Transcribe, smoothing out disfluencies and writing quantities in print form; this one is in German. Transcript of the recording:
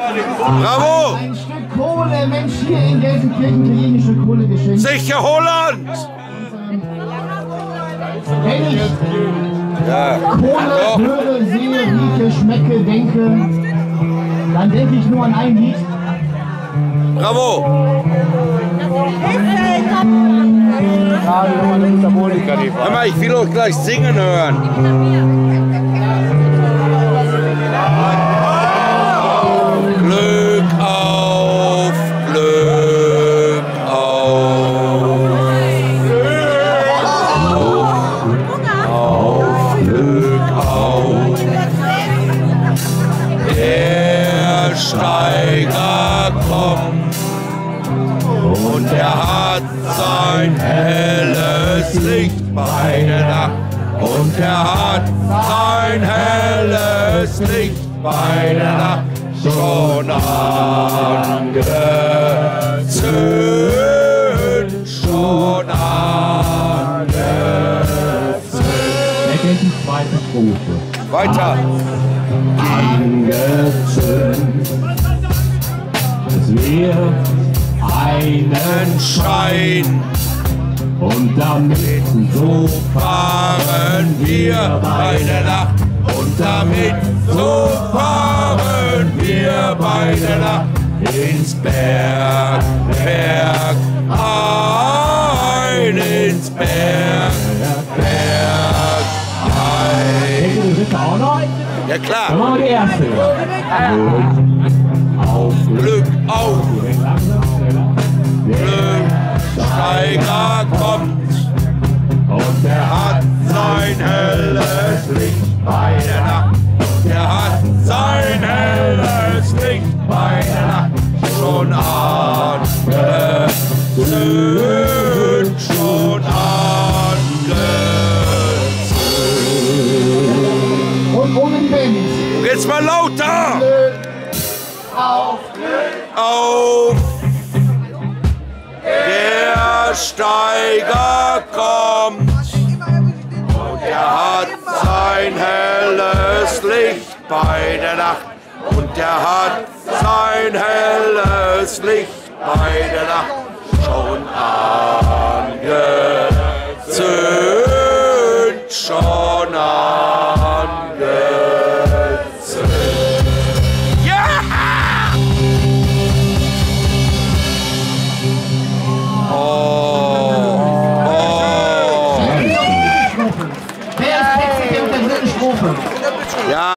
Bravo! Ein Stück Kohle, Mensch, hier in Gelsenkirchen italienische Kohle geschenkt. Sicher Holland! Wenn ich Ja. Kohle höre, sehe, rieche, schmecke, denke, dann denke ich nur an ein Lied. Bravo! Hör mal, ich will euch gleich singen hören. Glück auf, Glück auf. Glück auf. Der Steiger kommt und er hat sein helles Licht bei der Nacht. Und er hat sein helles Licht bei der Nacht schon angezündet, schon angezündet. Er kennt die zweite Strophe. Weiter. Angezündet, es wird einen Schein. und damit So fahren wir bei der Nacht. Und damit so fahren wir bei der Nacht ins Berg ein, ins Berg ein. Kennt ihr die dritte auch noch? Ja Dann klar, machen wir die erste. auf Glück auf, Langsam, schneller. Glück, Steiger kommt und er hat sein helles Licht bei der Nacht. Er hat sein helles Licht bei der Nacht schon angezündet, schon angezündet. Und ohne die Band. Jetzt mal lauter! Auf Glück. Auf! Der Steiger kommt und er hat sein helles Licht bei der Nacht. Und er hat sein helles Licht bei der Nacht schon angezündet, schon angezündet.